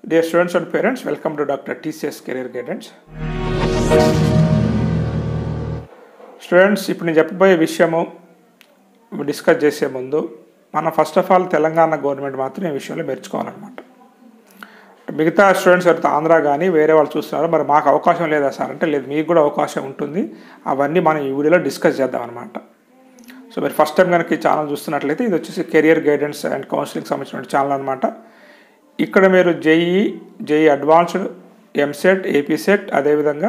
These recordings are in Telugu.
Dear students and parents, welcome to Dr. TCS Career Guidance. Students, ఇప్పుడు నేను చెప్పబోయే విషయము డిస్కస్ చేసే ముందు మనం first of all Telangana government మాత్రం ఈ విషయంలో మెచ్చుకోవాలన్నమాట. మిగతా స్టూడెంట్స్ ఎవరైతే ఆంధ్ర కానీ వేరే వాళ్ళు చూస్తున్నారో మరి మాకు అవకాశం లేదా సార్ అంటే లేదు, మీకు కూడా అవకాశం ఉంటుంది. అవన్నీ మనం ఈ వీడియోలో డిస్కస్ చేద్దాం అనమాట. సో మీరు ఫస్ట్ టైం కనుక ఈ ఛానల్ చూస్తున్నట్లయితే ఇది వచ్చేసి కెరియర్ గైడెన్స్ అండ్ కౌన్సిలింగ్ సంబంధించిన ఛానల్ అనమాట. ఇక్కడ మీరు జేఈ అడ్వాన్స్డ్, ఎంసెట్, ఏపీసెట్, అదేవిధంగా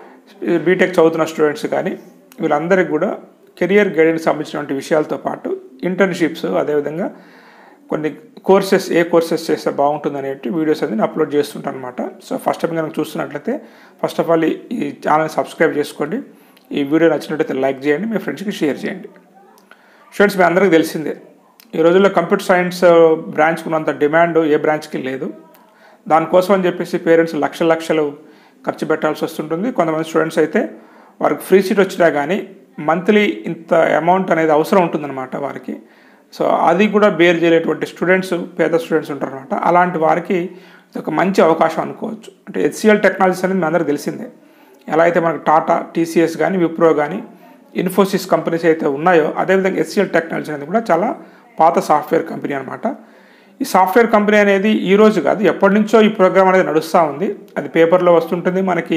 బీటెక్ చదువుతున్న స్టూడెంట్స్ కానీ వీళ్ళందరికీ కూడా కెరియర్ గైడెన్స్ సంబంధించినటువంటి విషయాలతో పాటు ఇంటర్న్షిప్స్, అదేవిధంగా కొన్ని కోర్సెస్ ఏ కోర్సెస్ చేస్తే బాగుంటుంది అనేవి వీడియోస్ అనేది నేను అప్లోడ్ చేస్తుంటాను అనమాట. సో ఫస్ట్ టైం కనుక చూస్తున్నట్లయితే ఫస్ట్ ఆఫ్ ఆల్ ఈ ఛానల్ని సబ్స్క్రైబ్ చేసుకోండి. ఈ వీడియో నచ్చినట్లయితే లైక్ చేయండి, మీ ఫ్రెండ్స్కి షేర్ చేయండి. స్టూడెంట్స్ మీ అందరికీ తెలిసిందే, ఈ రోజుల్లో కంప్యూటర్ సైన్స్ బ్రాంచ్కి ఉన్నంత డిమాండ్ ఏ బ్రాంచ్కి లేదు. దానికోసం అని చెప్పేసి పేరెంట్స్ లక్షలు ఖర్చు పెట్టాల్సి వస్తుంటుంది. కొంతమంది స్టూడెంట్స్ అయితే వారికి ఫ్రీ సీట్ వచ్చినా కానీ మంత్లీ ఇంత అమౌంట్ అనేది అవసరం ఉంటుందన్నమాట వారికి. సో అది కూడా బేర్ చేయలేటువంటి స్టూడెంట్స్, పేద స్టూడెంట్స్ ఉంటారనమాట. అలాంటి వారికి ఇది ఒక మంచి అవకాశం అనుకోవచ్చు. అంటే HCL టెక్నాలజీస్ అనేది మీ అందరికీ తెలిసిందే. ఎలా అయితే మనకు టాటా, TCS కానీ, విప్రో కానీ, ఇన్ఫోసిస్ కంపెనీస్ అయితే ఉన్నాయో అదేవిధంగా HCL టెక్నాలజీ అనేది కూడా చాలా పాత సాఫ్ట్వేర్ కంపెనీ అనమాట. ఈ సాఫ్ట్వేర్ కంపెనీ అనేది ఈ రోజు కాదు, ఎప్పటి నుంచో ఈ ప్రోగ్రామ్ అనేది నడుస్తూ ఉంది. అది పేపర్లో వస్తుంటుంది, మనకి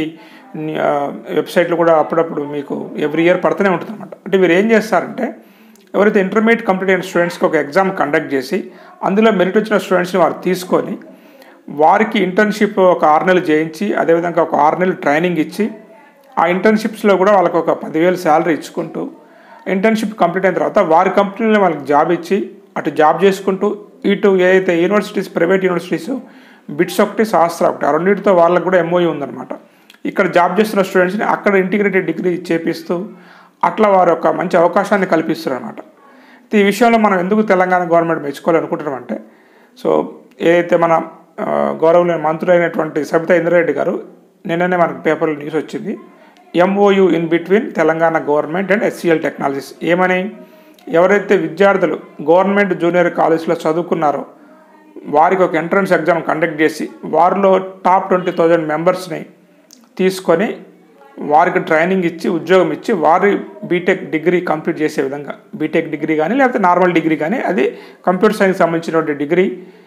వెబ్సైట్లో కూడా అప్పుడప్పుడు మీకు ఎవ్రీ ఇయర్ పడుతూనే ఉంటుంది అనమాట. అంటే వీరు ఏం చేస్తారంటే ఎవరైతే ఇంటర్మీడియట్ కంప్లీట్ అయిన స్టూడెంట్స్కి ఒక ఎగ్జామ్ కండక్ట్ చేసి అందులో మెరిట్ వచ్చిన స్టూడెంట్స్ని వారు తీసుకొని వారికి ఇంటర్న్షిప్ ఒక 6 నెలలు చేయించి అదేవిధంగా ఒక 6 నెలలు ట్రైనింగ్ ఇచ్చి ఆ ఇంటర్న్షిప్స్లో కూడా వాళ్ళకి ఒక 10,000 శాలరీ ఇచ్చుకుంటూ ఇంటర్న్షిప్ కంప్లీట్ అయిన తర్వాత వారి కంపెనీలో వాళ్ళకి జాబ్ ఇచ్చి అటు జాబ్ చేసుకుంటూ ఇటు ఏదైతే యూనివర్సిటీస్, ప్రైవేట్ యూనివర్సిటీస్ బిట్స్ ఒకటి, శాస్త్ర ఒకటి, ఆ రెండింటితో వాళ్ళకు కూడా MOU ఉందన్నమాట. ఇక్కడ జాబ్ చేస్తున్న స్టూడెంట్స్ని అక్కడ ఇంటిగ్రేటెడ్ డిగ్రీ చేపిస్తూ అట్లా వారు ఒక మంచి అవకాశాన్ని కల్పిస్తారు అనమాట. ఈ విషయంలో మనం ఎందుకు తెలంగాణ గవర్నమెంట్ మెచ్చుకోవాలనుకుంటున్నామంటే, సో ఏదైతే మన గౌరవనీయ మంత్రులు అయినటువంటి సబితా ఇంద్రారెడ్డి గారు నిన్ననే మనకు పేపర్లో న్యూస్ వచ్చింది, MOU in between Telangana government and HCL technologies. ఏమని, ఎవరైతే విద్యార్థులు గవర్నమెంట్ జూనియర్ కాలేజ్లో చదువుకున్నారో వారికి ఒక ఎంట్రన్స్ ఎగ్జామ్ కండక్ట్ చేసి వారిలో టాప్ 20,000 మెంబర్స్ని తీసుకొని వారికి ట్రైనింగ్ ఇచ్చి ఉద్యోగం ఇచ్చి వారి బీటెక్ డిగ్రీ కంప్లీట్ చేసే విధంగా, బీటెక్ డిగ్రీ కానీ లేకపోతే నార్మల్ డిగ్రీ కానీ అది కంప్యూటర్ సైన్స్ సంబంధించినటువంటి డిగ్రీ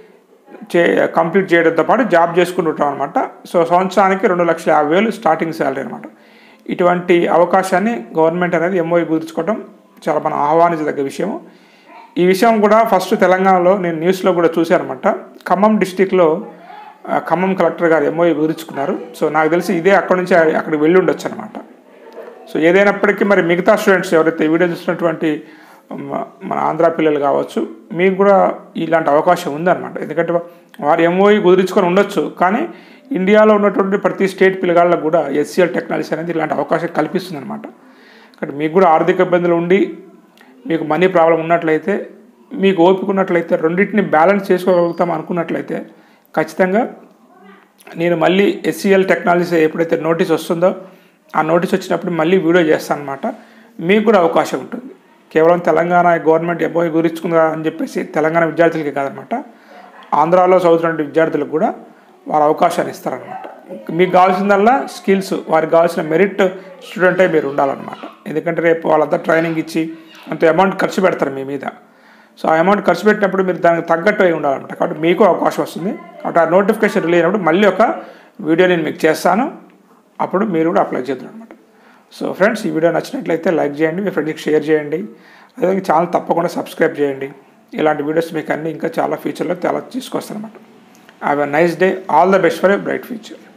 కంప్లీట్ చేయడంతో పాటు జాబ్ చేసుకుంటుంటాం అనమాట. సో సంవత్సరానికి 2,50,000 స్టార్టింగ్ శాలరీ అనమాట. ఇటువంటి అవకాశాన్ని గవర్నమెంట్ అనేది MOU కుదుర్చుకోవడం చాలా మనం ఆహ్వానించదగ్గ విషయం. ఈ విషయం కూడా ఫస్ట్ తెలంగాణలో నేను న్యూస్లో కూడా చూశాను అనమాట. ఖమ్మం డిస్టిక్లో ఖమ్మం కలెక్టర్ గారు MOU కుదుర్చుకున్నారు. సో నాకు తెలిసి ఇదే అక్కడ నుంచి అక్కడికి వెళ్ళి ఉండొచ్చు అనమాట. సో ఏదైనప్పటికీ మరి మిగతా స్టూడెంట్స్ ఎవరైతే వీడియో చూసినటువంటి మన ఆంధ్ర పిల్లలు కావచ్చు, మీకు కూడా ఇలాంటి అవకాశం ఉందన్నమాట. ఎందుకంటే వారు MOU కుదుర్చుకొని ఉండొచ్చు, కానీ ఇండియాలో ఉన్నటువంటి ప్రతి స్టేట్ పిల్లగాళ్ళకు కూడా HCL టెక్నాలజీ అనేది ఇలాంటి అవకాశం కల్పిస్తుంది అనమాట. కాబట్టి మీకు కూడా ఆర్థిక ఇబ్బందులు ఉండి మీకు మనీ ప్రాబ్లం ఉన్నట్లయితే, మీకు ఓపిక ఉన్నట్లయితే, రెండింటిని బ్యాలెన్స్ చేసుకోగలుగుతాం అనుకున్నట్లయితే ఖచ్చితంగా నేను మళ్ళీ HCL టెక్నాలజీ ఎప్పుడైతే నోటీస్ వస్తుందో ఆ నోటీస్ వచ్చినప్పుడు మళ్ళీ వీడియో చేస్తాను అనమాట. మీకు కూడా అవకాశం ఉంటుంది. కేవలం తెలంగాణ గవర్నమెంట్ MOU గురించుకుందా అని చెప్పేసి తెలంగాణ విద్యార్థులకి కాదనమాట, ఆంధ్రాలో చదువుతున్న విద్యార్థులకు కూడా వారు అవకాశాన్ని ఇస్తారనమాట. మీకు కావాల్సిందల్లా స్కిల్స్, వారికి కావాల్సిన మెరిట్ స్టూడెంటే మీరు ఉండాలన్నమాట. ఎందుకంటే రేపు వాళ్ళంతా ట్రైనింగ్ ఇచ్చి అంత అమౌంట్ ఖర్చు పెడతారు మీ మీద. సో ఆ అమౌంట్ ఖర్చు పెట్టినప్పుడు మీరు దానికి తగ్గట్టు అయి ఉండాలన్నమాట. కాబట్టి మీకు అవకాశం వస్తుంది. కాబట్టి ఆ నోటిఫికేషన్ రిలీజ్ అయినప్పుడు మళ్ళీ ఒక వీడియో నేను మీకు చేస్తాను, అప్పుడు మీరు కూడా అప్లై చేద్దాం అనమాట. సో ఫ్రెండ్స్, ఈ వీడియో నచ్చినట్లయితే లైక్ చేయండి, మీ ఫ్రెండ్స్కి షేర్ చేయండి, అదేవిధంగా ఛానల్ తప్పకుండా సబ్స్క్రైబ్ చేయండి. ఇలాంటి వీడియోస్ మీకు అన్నీ ఇంకా చాలా ఫ్యూచర్లో చాలా తీసుకొస్తాను అనమాట. Have a nice day, all the best for a bright future.